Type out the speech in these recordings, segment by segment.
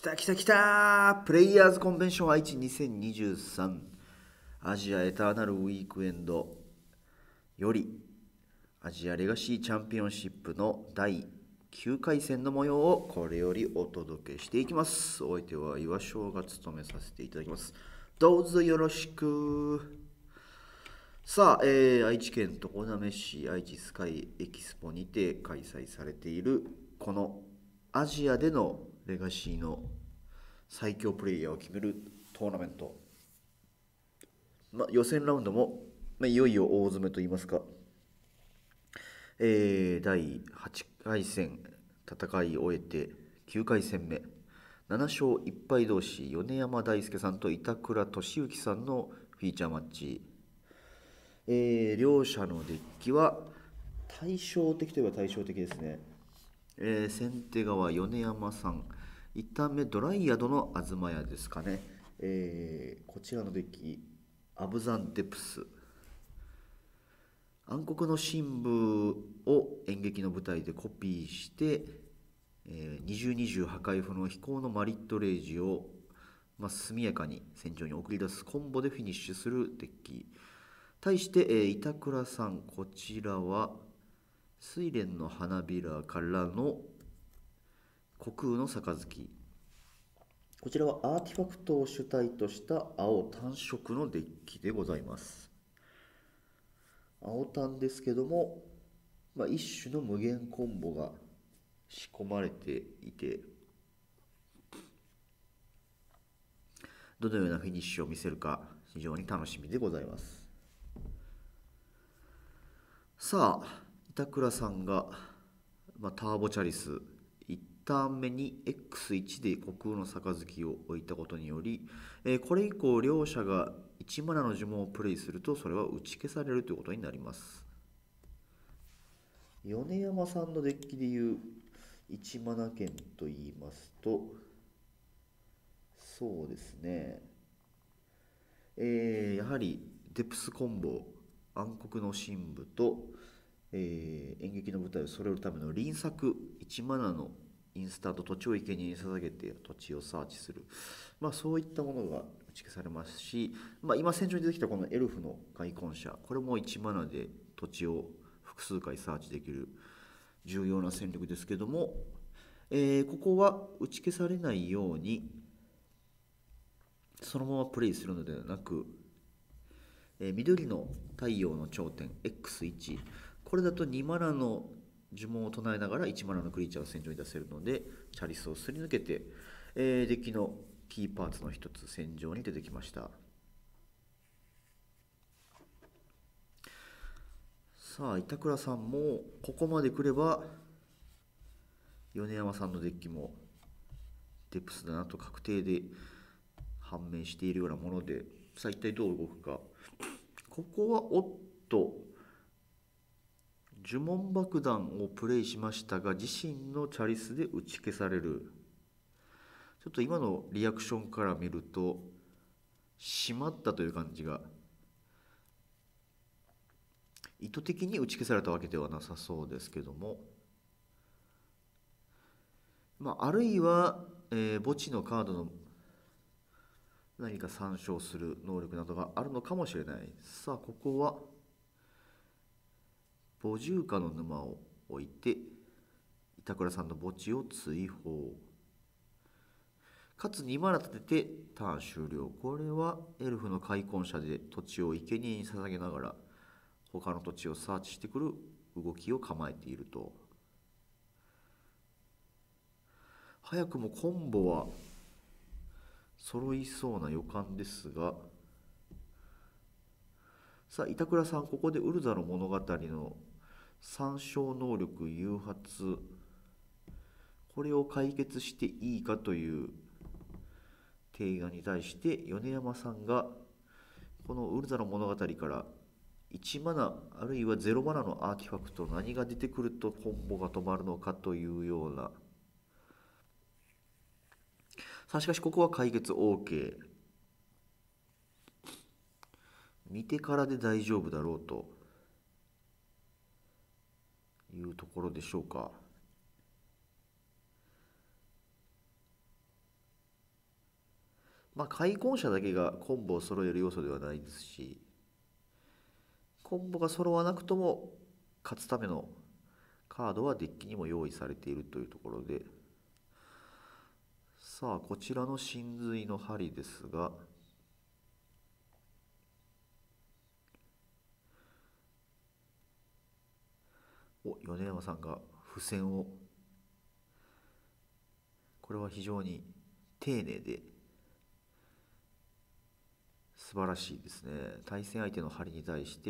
た来た来たプレイヤーズコンベンション愛知2023アジアエターナルウィークエンドよりアジアレガシーチャンピオンシップの第9回戦の模様をこれよりお届けしていきます。お相手は岩翔が務めさせていただきます。どうぞよろしく。さあ、愛知県常滑市愛知スカイエキスポにて開催されているこのアジアでのレガシーの最強プレイヤーを決めるトーナメント、予選ラウンドも、いよいよ大詰めといいますか、第8回戦戦い終えて9回戦目7勝1敗同士米山大輔さんと板倉俊之さんのフィーチャーマッチ、両者のデッキは対照的といえば対照的ですね。先手側米山さん1ターン目ドライヤドの東屋ですかね。こちらのデッキアブザンデプス暗黒の神部を演劇の舞台でコピーして、2020破壊不能飛行のマリットレイジを、速やかに戦場に送り出すコンボでフィニッシュするデッキ対して、板倉さんこちらは睡蓮の花びらからの虚空の杯、こちらはアーティファクトを主体とした青単色のデッキでございます。青単ですけども、一種の無限コンボが仕込まれていて、どのようなフィニッシュを見せるか非常に楽しみでございます。さあ板倉さんが、ターボチャリス1ターン目に X1 で虚空の杯を置いたことにより、これ以降両者が1マナの呪文をプレイするとそれは打ち消されるということになります。米山さんのデッキでいう1マナ剣と言いますと、そうですね、やはりデプスコンボ暗黒の神部と、演劇の舞台を揃えるための輪作1マナのインスタント土地を生贄に捧げて土地をサーチする、そういったものが打ち消されますし、今戦場に出てきたこのエルフの開墾者、これも1マナで土地を複数回サーチできる重要な戦力ですけども、ここは打ち消されないようにそのままプレイするのではなく、緑の太陽の頂点 X1、 これだと2マナの呪文を唱えながら1マナのクリーチャーを戦場に出せるので、チャリスをすり抜けて、デッキのキーパーツの一つ戦場に出てきました。さあ板倉さんもここまで来れば米山さんのデッキもデプスだなと確定で判明しているようなもので、さあ一体どう動くか。ここはおっと呪文爆弾をプレイしましたが自身のチャリスで打ち消される。ちょっと今のリアクションから見るとしまったという感じが、意図的に打ち消されたわけではなさそうですけども、あるいは、墓地のカードの何か参照する能力などがあるのかもしれない。さあここは母獣化の沼を置いて板倉さんの墓地を追放かつ2マナ立ててターン終了。これはエルフの開墾者で土地を生贄に捧げながら他の土地をサーチしてくる動きを構えていると。早くもコンボは揃いそうな予感ですが、さあ板倉さんここでウルザの物語の参照能力誘発、これを解決していいかという提案に対して米山さんがこのウルザの物語から1マナあるいは0マナのアーティファクト何が出てくるとコンボが止まるのかというような。さあしかしここは解決 OK、 見てからで大丈夫だろうというところでしょうか。 開墾者だけがコンボを揃える要素ではないですし、コンボが揃わなくとも勝つためのカードはデッキにも用意されているというところで、さあこちらの神髄の針ですが、米山さんが付箋を、これは非常に丁寧で素晴らしいですね。対戦相手の針に対して、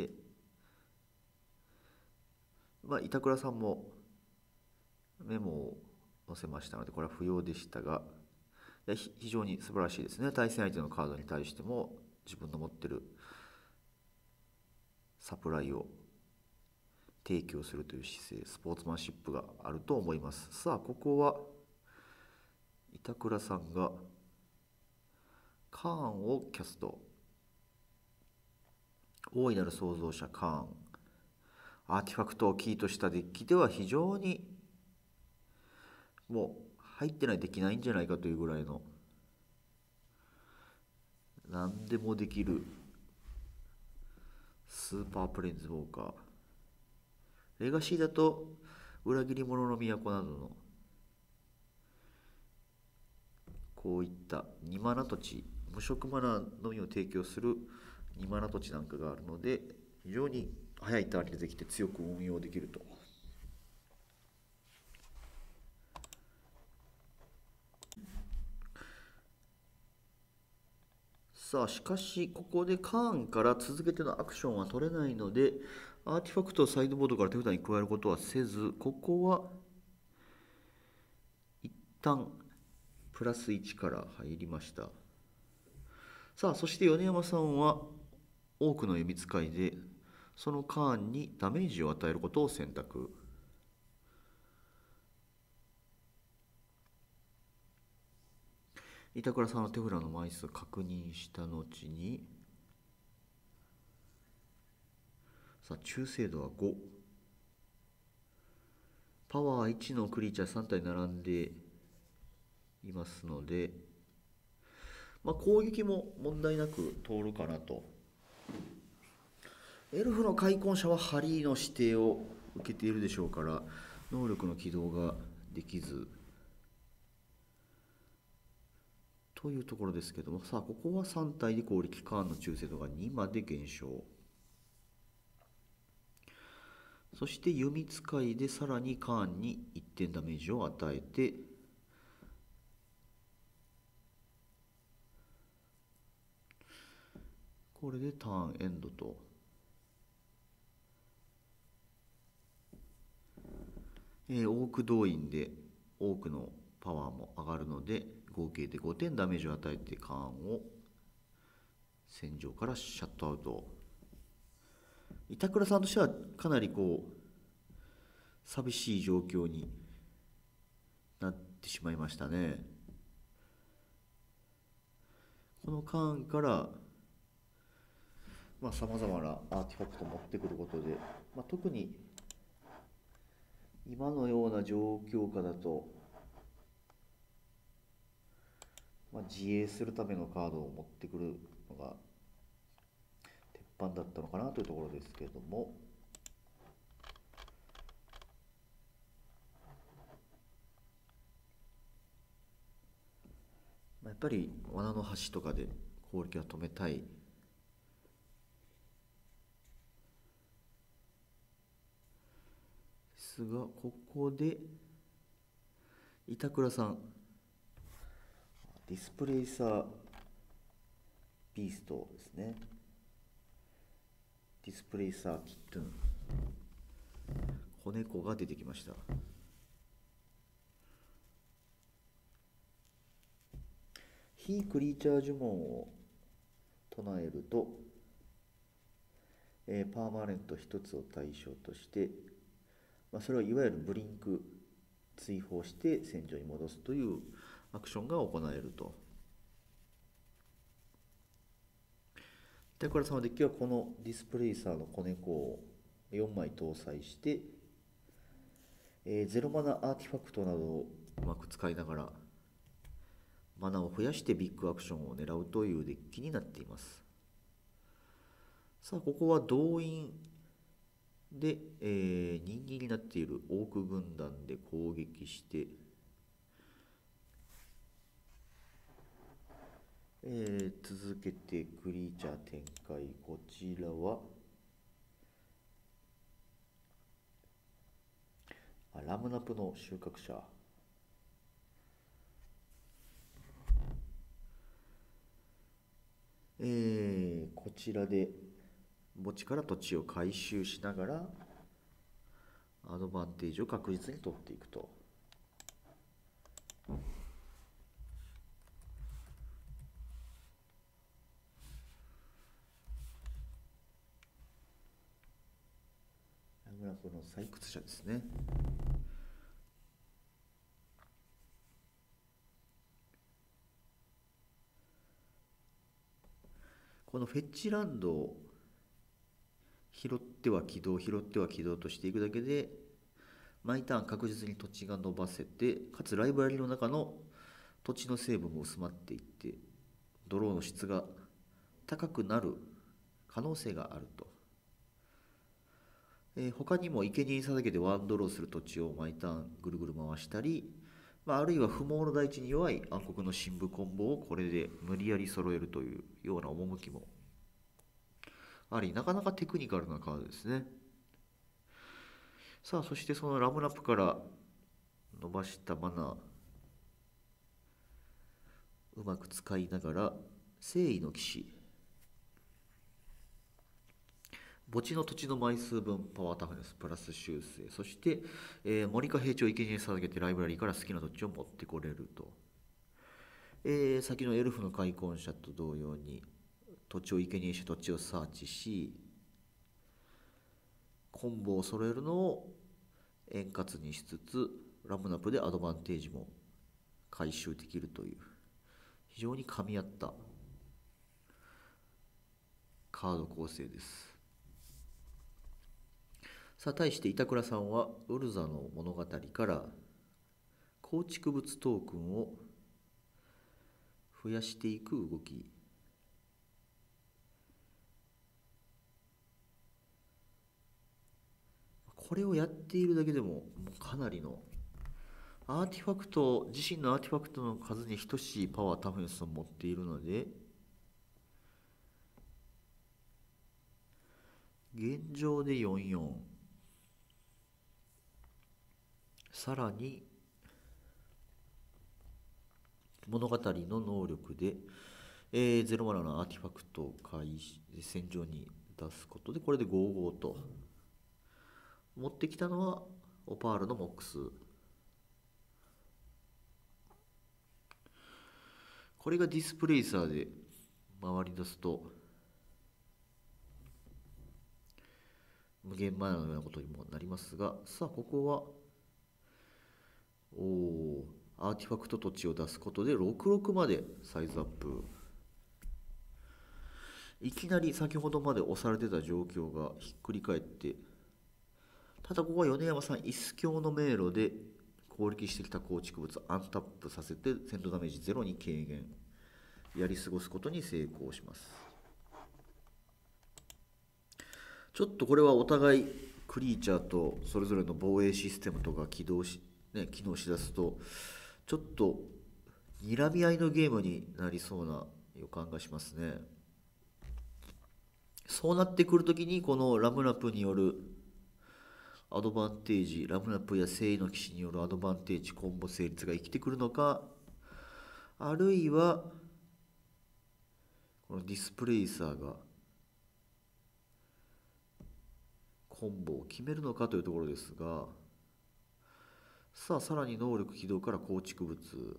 板倉さんもメモを載せましたのでこれは不要でしたが、非常に素晴らしいですね。対戦相手のカードに対しても自分の持ってるサプライを提供するという姿勢、スポーツマンシップがあると思います。さあここは板倉さんがカーンをキャスト。大いなる創造者カーン。アーティファクトをキーとしたデッキでは非常にもう入ってないできないんじゃないかというぐらいの何でもできるスーパープレインズウォーカー。レガシーだと裏切り者の都などのこういった2マナ土地、無色マナのみを提供する2マナ土地なんかがあるので、非常に速いターンにできて強く運用できると。さあしかしここでカーンから続けてのアクションは取れないので、アーティファクトをサイドボードから手札に加えることはせず、ここは一旦プラス1から入りました。さあそして米山さんは多くの弓使いでそのカーンにダメージを与えることを選択。板倉さんの手札の枚数を確認した後に、さあ中精度は5、パワー1のクリーチャー3体並んでいますので、攻撃も問題なく通るかなと。エルフの開墾者はハリーの指定を受けているでしょうから能力の起動ができずというところですけども、さあここは3体で攻撃、カーンの中精度が2まで減少。そして弓使いでさらにカーンに1点ダメージを与えて、これでターンエンドと。オーク動員で多くのパワーも上がるので合計で5点ダメージを与えてカーンを戦場からシャットアウト。板倉さんとしてはかなり寂しい状況になってしまいましたね。このカーンからさまざまなアーティファクトを持ってくることで、特に今のような状況下だと、自衛するためのカードを持ってくるのが鉄板だったのかなというところですけれども、やっぱり罠の端とかで攻撃は止めたい。ですがここで板倉さんディスプレイサービーストですね。ディスプレイサーキットゥン、子猫が出てきました。非クリーチャー呪文を唱えると、パーマネント1つを対象として、それをいわゆるブリンク追放して戦場に戻すというアクションが行えると。板倉さんのデッキはこのディスプレイサーの子猫を4枚搭載して、ゼロマナアーティファクトなどをうまく使いながらマナを増やしてビッグアクションを狙うというデッキになっています。さあここは動員で、人気になっているオーク軍団で攻撃して、続けてクリーチャー展開。こちらはラムナプの収穫者。こちらで墓地から土地を回収しながらアドバンテージを確実に取っていくと。ラムナプの採掘者ですね。このフェッチランドを拾っては起動、拾っては起動としていくだけで、毎ターン確実に土地が伸ばせて、かつライブラリの中の土地の成分も薄まっていって、ドローの質が高くなる可能性があると。他にも生贄に捧げてワンドローする土地を毎ターンぐるぐる回したり、あるいは不毛の大地に弱い暗黒の深部コンボをこれで無理やり揃えるというような趣もあり、なかなかテクニカルなカードですね。さあそしてそのラムラップから伸ばしたマナーうまく使いながら、誠意の騎士、墓地の土地の枚数分パワータフネスプラス修正、そして、森か平地を生贄に捧げてライブラリーから好きな土地を持ってこれると。先のエルフの開墾者と同様に土地を生贄にして土地をサーチし、コンボを揃えるのを円滑にしつつラムナップでアドバンテージも回収できるという、非常に噛み合ったカード構成です。さあ対して板倉さんはウルザの物語から構築物トークンを増やしていく動き。これをやっているだけでもかなりのアーティファクト、自身のアーティファクトの数に等しいパワータフネスを持っているので、現状で44、さらに物語の能力で、0マナのアーティファクトを戦場に出すことで、これで55と持ってきたのはオパールのモックス。これがディスプレイサーで回り出すと無限マナのようなことにもなりますが、さあここはアーティファクト土地を出すことで66までサイズアップ。いきなり先ほどまで押されてた状況がひっくり返って、ただここは米山さん、イス教の迷路で攻撃してきた構築物アンタップさせて戦闘ダメージ0に軽減、やり過ごすことに成功します。ちょっとこれはお互いクリーチャーとそれぞれの防衛システムとか機能しだすと、ちょっと睨み合いのゲームになりそうな予感がしますね。そうなってくるときにこのラムナップによるアドバンテージ、ラムナップや誠意の騎士によるアドバンテージコンボ成立が生きてくるのか、あるいはこのディスプレイサーがコンボを決めるのかというところですが、さあさらに能力起動から構築物、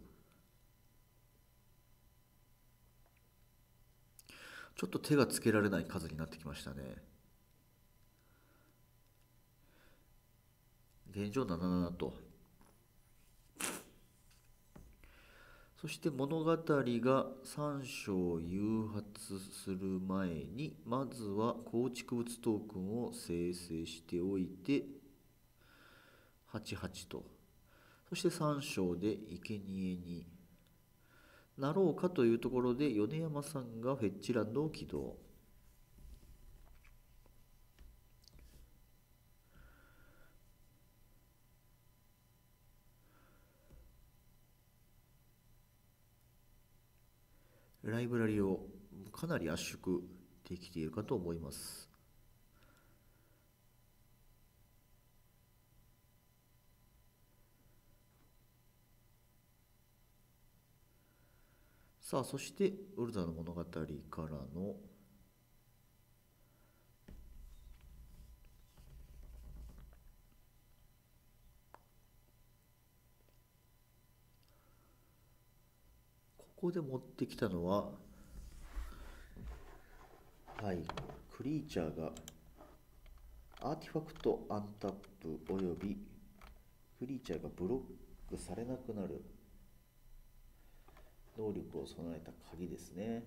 ちょっと手がつけられない数になってきましたね。現状77と。そして物語が3章誘発する前に、まずは構築物トークンを生成しておいて88と。そして3章で生贄になろうかというところで米山さんがフェッチランドを起動。ライブラリをかなり圧縮できているかと思います。さあ、そしてウルザの物語からのここで持ってきたのは、はい、クリーチャーがアーティファクトアンタップおよびクリーチャーがブロックされなくなる能力を備えた鍵ですね。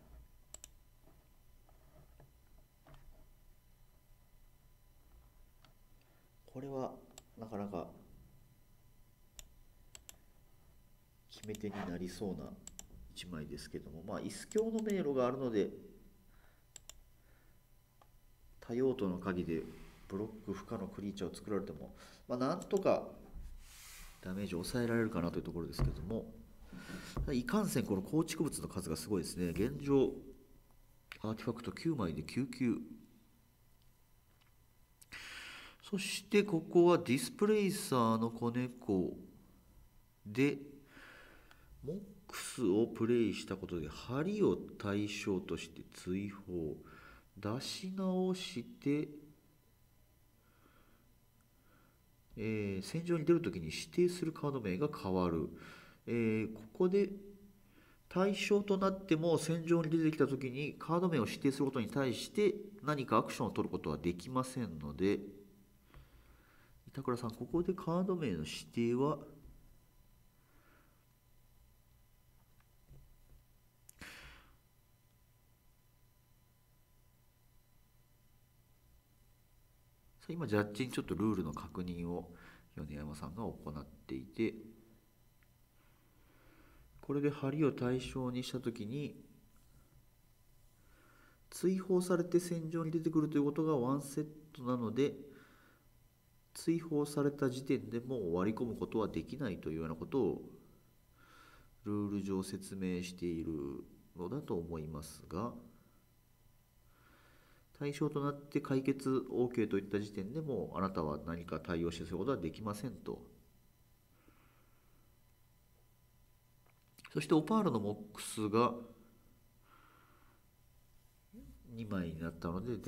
これはなかなか決め手になりそうな一枚ですけども、まあ、イス教の迷路があるので、多用途の鍵でブロック不可のクリーチャーを作られても、まあ、なんとかダメージを抑えられるかなというところですけども、いかんせんこの構築物の数がすごいですね。現状アーティファクト9枚で99。そしてここはディスプレイサーの子猫でモックスをプレイしたことで針を対象として追放出し直して、戦場に出るときに指定するカード名が変わる、ここで対象となっても戦場に出てきたときにカード名を指定することに対して何かアクションを取ることはできませんので、板倉さんここでカード名の指定は今ジャッジにちょっとルールの確認を米山さんが行っていて、これで針を対象にしたときに追放されて戦場に出てくるということがワンセットなので、追放された時点でもう割り込むことはできないというようなことをルール上説明しているのだと思いますが、対象となって解決 OK といった時点でもうあなたは何か対応してすることはできませんと。そしてオパールのモックスが2枚になったので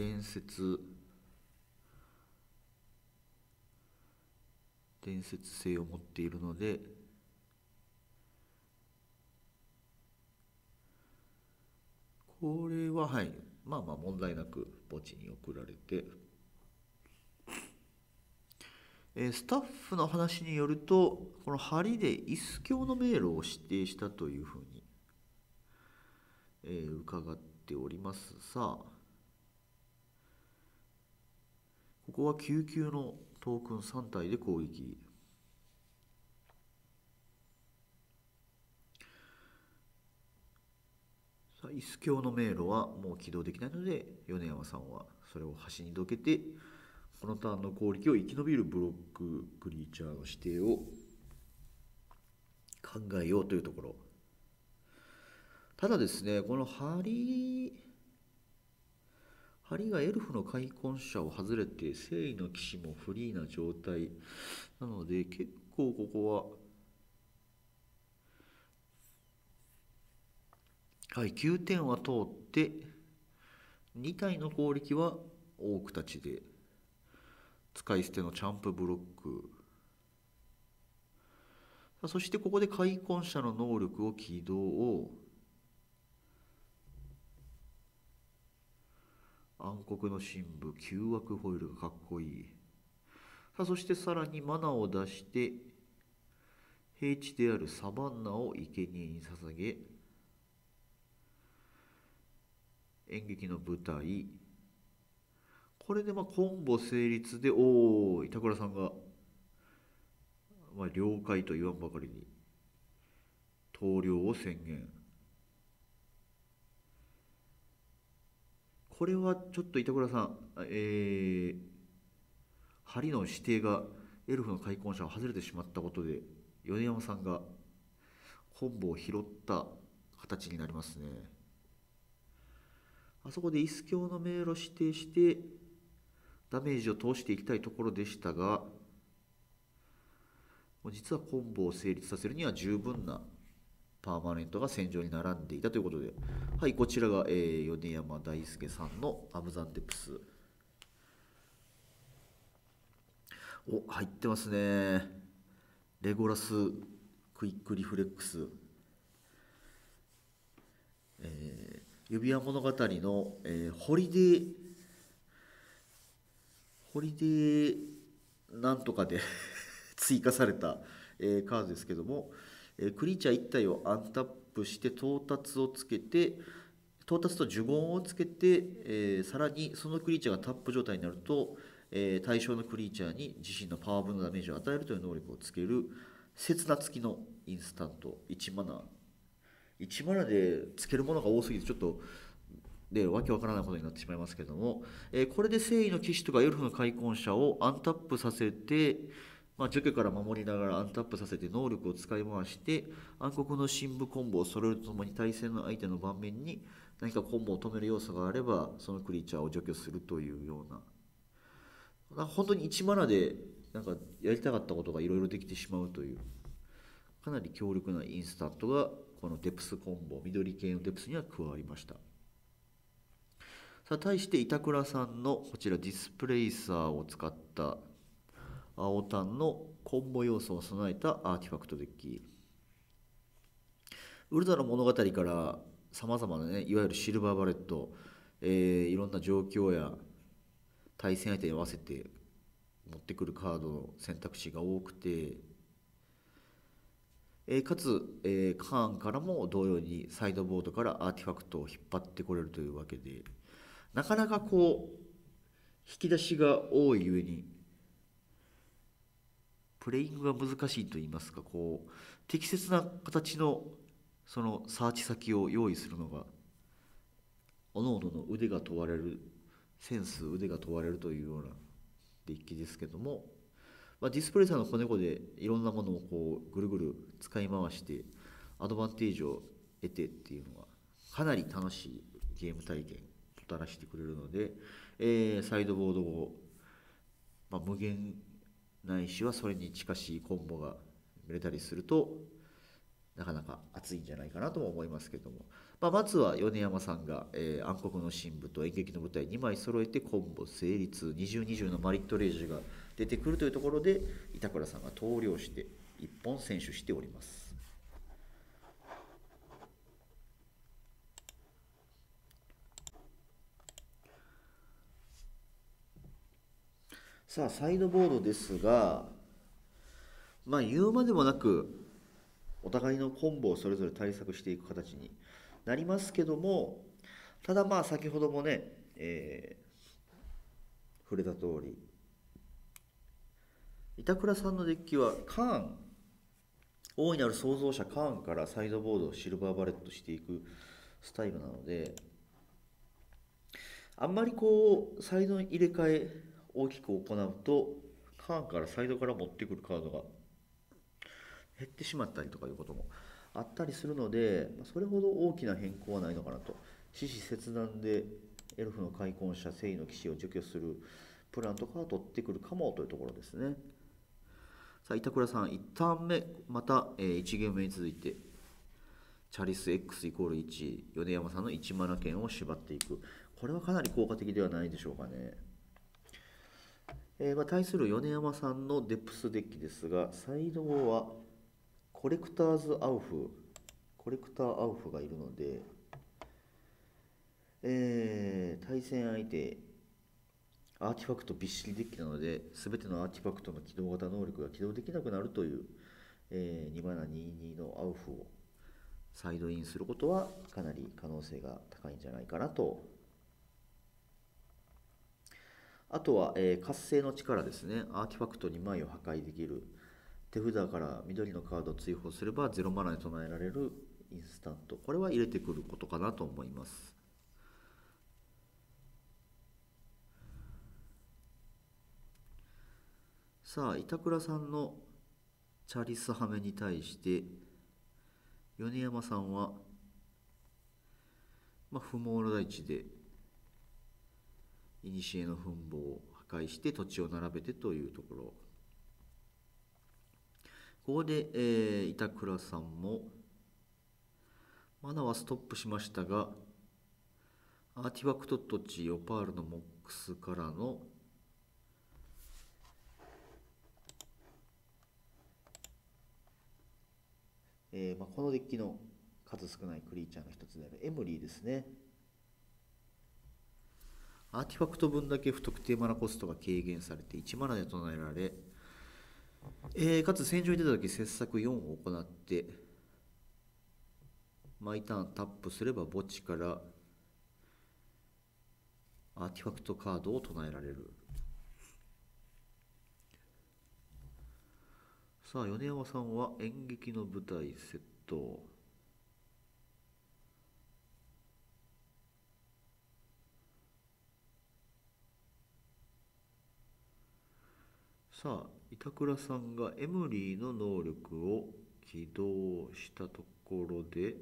伝説性を持っているので、これははいまあまあ問題なく墓地に送られて、スタッフの話によるとこの針でイス教の迷路を指定したというふうに、伺っております。さあここは救急のトークン3体で攻撃。さあイス教の迷路はもう起動できないので米山さんはそれを端にどけて、このターンの攻撃を生き延びるブロッククリーチャーの指定を考えようというところ。ただですね、この針がエルフの開墾者を外れて正義の騎士もフリーな状態なので、結構ここははい9点は通って2体の攻撃はオークたちで使い捨てのチャンプブロック。そしてここで開墾者の能力を起動。暗黒の神部旧枠ホイールがかっこいい。さあそしてさらにマナを出して平地であるサバンナを生贄に捧げ、演劇の舞台。これでコンボ成立で、おお板倉さんが、了解と言わんばかりに投了を宣言。 これはちょっと板倉さん、針の指定がエルフの開墾者を外れてしまったことで、米山さんがコンボを拾った形になりますね。あそこでイス教の迷路を指定してダメージを通していきたいところでしたが、実はコンボを成立させるには十分なパーマネントが戦場に並んでいたということで、はい、こちらが、米山大輔さんのアムザンデプス。お、入ってますね。レゴラスクイックリフレックス。指輪物語の、ホリデーなんとかで追加された、カードですけども、クリーチャー1体をアンタップして到達をつけて、到達と呪言をつけて、さらにそのクリーチャーがタップ状態になると、対象のクリーチャーに自身のパワー分のダメージを与えるという能力をつける刹那付きのインスタント1マナ1マナでつけるものが多すぎてちょっとわけわからないことになってしまいますけども、これで正義の騎士とかエルフの開墾者をアンタップさせて、除去から守りながらアンタップさせて能力を使い回して暗黒の深部コンボを揃えるとともに対戦の相手の盤面に何かコンボを止める要素があればそのクリーチャーを除去するというような、本当に1マナでなんかやりたかったことがいろいろできてしまうというかなり強力なインスタントがこのデプスコンボ緑系のデプスには加わりました。さあ対して板倉さんのこちらディスプレイサーを使った青タンのコンボ要素を備えたアーティファクトデッキ。ウルトラの物語からさまざまなね、いわゆるシルバーバレット、いろんな状況や対戦相手に合わせて持ってくるカードの選択肢が多くて、かつ、カーンからも同様にサイドボードからアーティファクトを引っ張ってこれるというわけで、なかなかこう引き出しが多いゆえにプレイングが難しいといいますか、こう適切な形のそのサーチ先を用意するのが各々の腕が問われる腕が問われるというようなデッキですけども、ディスプレイサーの子猫でいろんなものをこうぐるぐる使い回してアドバンテージを得てっていうのはかなり楽しいゲーム体験をもたらしてくれるので、サイドボードを、無限ないしはそれに近しいコンボが見れたりするとなかなか熱いんじゃないかなとも思いますけども、まずは米山さんが、暗黒の神部と演劇の舞台2枚揃えてコンボ成立、2020のマリットレージが出てくるというところで板倉さんが投了して1本選手しております。さあサイドボードですが、言うまでもなくお互いのコンボをそれぞれ対策していく形になりますけども、ただ先ほどもね、触れた通り板倉さんのデッキはカーン、大いなる創造者カーンからサイドボードをシルバーバレットしていくスタイルなので、あんまりこうサイドの入れ替え大きく行うとカーンからサイドから持ってくるカードが減ってしまったりとかいうこともあったりするので、それほど大きな変更はないのかなと。獅子切断でエルフの開墾者正義の騎士を除去するプランとかは取ってくるかもというところですね。さあ板倉さん1ターン目また、1ゲーム目に続いてチャリス X イコール1、米山さんの1マナ剣を縛っていく、これはかなり効果的ではないでしょうかね。対する米山さんのデプスデッキですが、サイドはコレクターアウフがいるので、対戦相手アーティファクトびっしりデッキなので全てのアーティファクトの起動型能力が起動できなくなるという、2マナ22のアウフをサイドインすることはかなり可能性が高いんじゃないかなと。あとは、活性の力ですね。アーティファクト2枚を破壊できる。手札から緑のカードを追放すれば0マナで唱えられるインスタント、これは入れてくることかなと思います。 さあ板倉さんのチャリスハメに対して米山さんは、不毛の大地で古の墳墓を破壊して土地を並べてというところ。ここで、板倉さんもマナはストップしましたが、アーティファクト土地オパールのモックスからのこのデッキの数少ないクリーチャーの一つであるエムリーですね。アーティファクト分だけ不特定マナコストが軽減されて1マナで唱えられ、かつ戦場に出た時切削4を行って、毎ターンタップすれば墓地からアーティファクトカードを唱えられる。さあ米山さんは演劇の舞台セット。さあ板倉さんがエムリーの能力を起動したところで、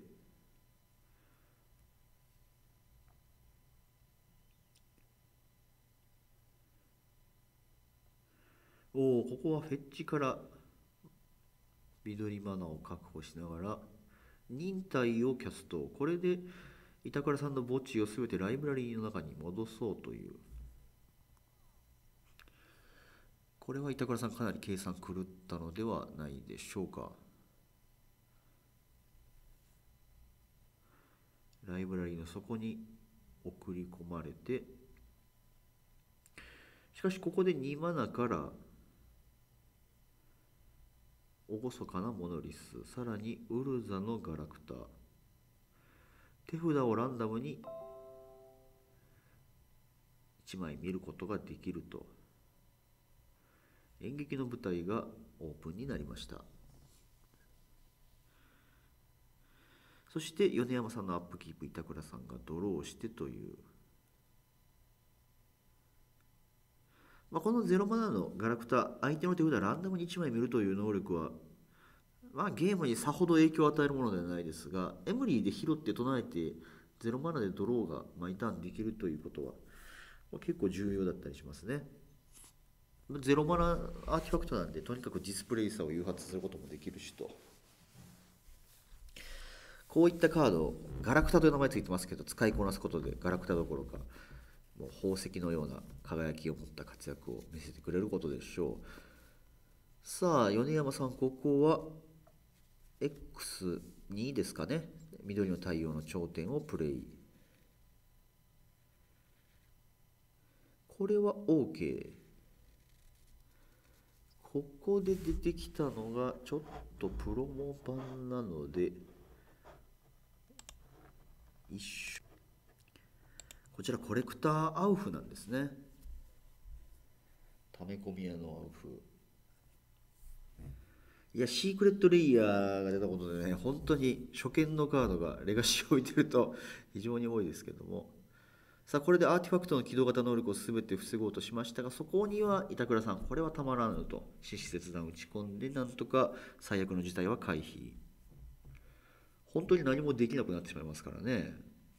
ここはフェッジから緑マナを確保しながら忍耐をキャスト。これで板倉さんの墓地を全てライブラリーの中に戻そうという。これは板倉さんかなり計算狂ったのではないでしょうか。ライブラリーの底に送り込まれて、しかしここで2マナから厳かなモノリス、さらにウルザのガラクタ、手札をランダムに1枚見ることができると。演劇の舞台がオープンになりました。そして米山さんのアップキープ、板倉さんがドローしてという、この0マナのガラクタ、相手の手札ランダムに1枚見るという能力は、ゲームにさほど影響を与えるものではないですが、エムリーで拾って唱えて0マナでドローが毎ターンできるということは、結構重要だったりしますね。ゼロマナアーティファクトなんで、とにかくディスプレイ差を誘発することもできるしと。こういったカード、ガラクタという名前ついてますけど、使いこなすことでガラクタどころか、もう宝石のような輝きを持った活躍を見せてくれることでしょう。さあ、米山さん、ここは X2 ですかね。緑の太陽の頂点をプレイ。これは OK。ここで出てきたのがちょっとプロモ版なので、こちらコレクターアウフなんですね。溜め込み屋のアウフ。いや、シークレットレイヤーが出たことでね、本当に初見のカードがレガシーを置いてると非常に多いですけども。さあ、これでアーティファクトの起動型能力を全て防ごうとしましたが、そこには板倉さん、これはたまらぬと、獅子切断打ち込んで、なんとか最悪の事態は回避。本当に何もできなくなってしまいますからね。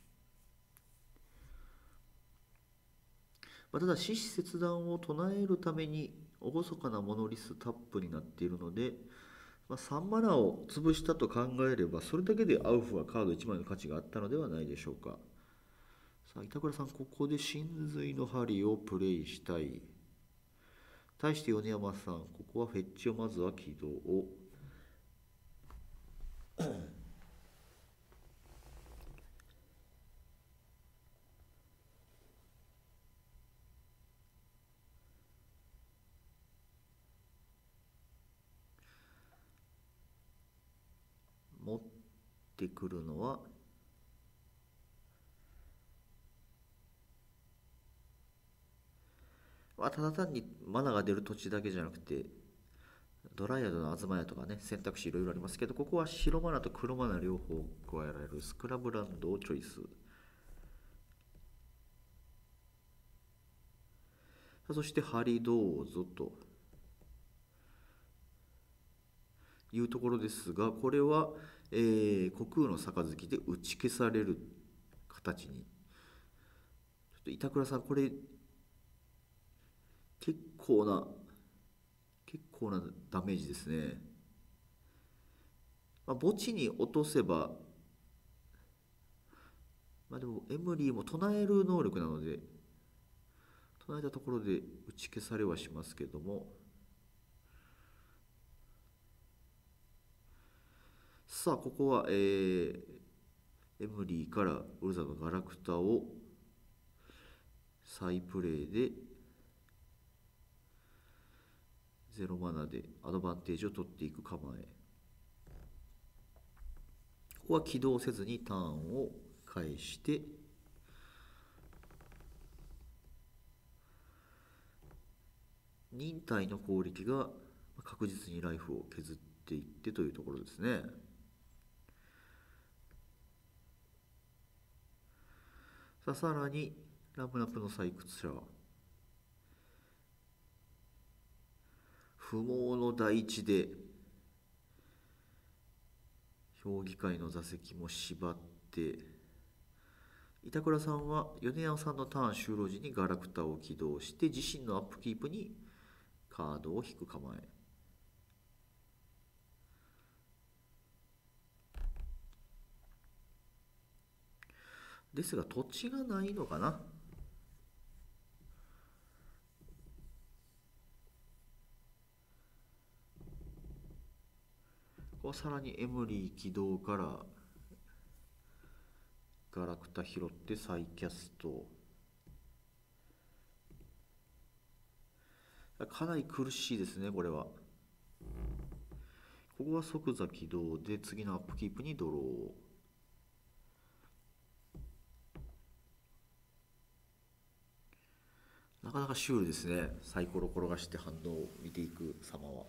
ただ、獅子切断を唱えるために、厳かなモノリスタップになっているので、3マナを潰したと考えれば、それだけでアウフはカード1枚の価値があったのではないでしょうか。さあ、板倉さん、ここで神髄の針をプレイしたい。対して米山さん、ここはフェッチをまずは起動を。持ってくるのは、ただ単にマナが出る土地だけじゃなくて、ドライアドの東屋とかね、選択肢いろいろありますけど、ここは白マナと黒マナ両方加えられるスクラブランドをチョイス。そして、針どうぞと。 いうところですが、これは、虚空の杯で打ち消される形に。ちょっと板倉さん、これ結構なダメージですね。墓地に落とせば、でもエムリーも唱える能力なので、唱えたところで打ち消されはしますけども、さあここは、エムリーからウルザがガラクタを再プレイで0マナでアドバンテージを取っていく構え。ここは起動せずにターンを返して忍耐の攻撃が確実にライフを削っていってというところですね。さらにラムナップの採掘者、不毛の第一で評議会の座席も縛って、板倉さんは米山さんのターン終了時にガラクタを起動して自身のアップキープにカードを引く構え。ですが土地がないのかな。ここさらにエムリー起動からガラクタ拾って再キャスト。かなり苦しいですね、これは。ここは即座起動で次のアップキープにドロー。なかなかシュールですね、サイコロ転がして反応を見ていく様は。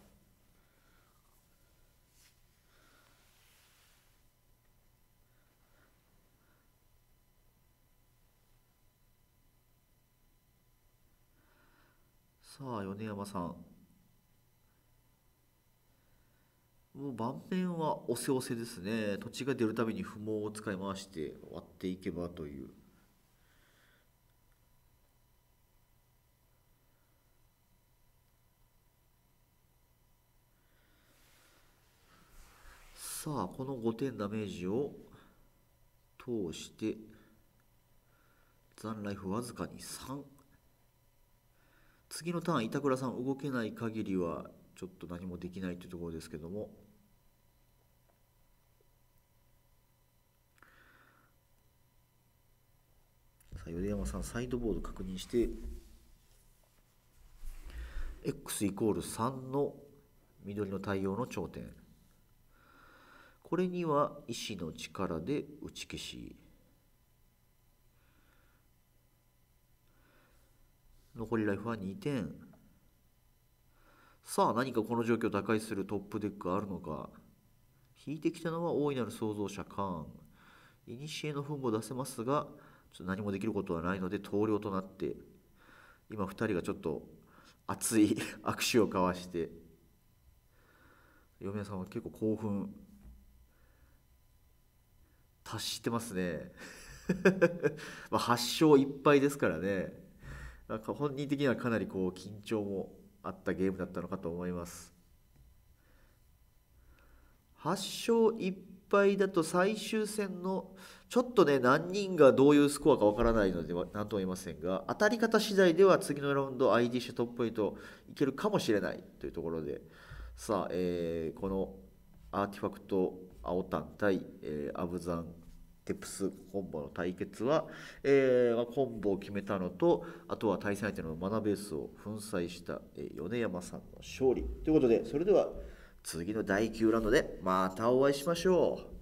さあ米山さん、もう盤面は押せ押せですね。土地が出るたびに不毛を使い回して割っていけばという。さあこの5点ダメージを通して残ライフわずかに3。次のターン板倉さん動けない限りはちょっと何もできないというところですけども、さあ米山さんサイドボード確認して X イコール3の緑の太陽の頂点、これには意志の力で打ち消し、残りライフは2点。さあ何かこの状況を打開するトップデックあるのか。引いてきたのは大いなる創造者カーン。いにしえの分も出せますがちょっと何もできることはないので投了となって、今2人がちょっと熱い握手を交わして、嫁さんは結構興奮達してますね8勝1敗ですからね。なんか本人的にはかなりこう緊張もあったゲームだったのかと思います。8勝1敗だと最終戦のちょっとね、何人がどういうスコアかわからないので何とも言いませんが、当たり方次第では次のラウンド ID してトップ8いけるかもしれないというところで、さあ、このアーティファクト青タン対、アブザンテプスコンボの対決は、コンボを決めたのと、あとは対戦相手のマナベースを粉砕した、米山さんの勝利ということで、それでは次の第9ラウンドでまたお会いしましょう。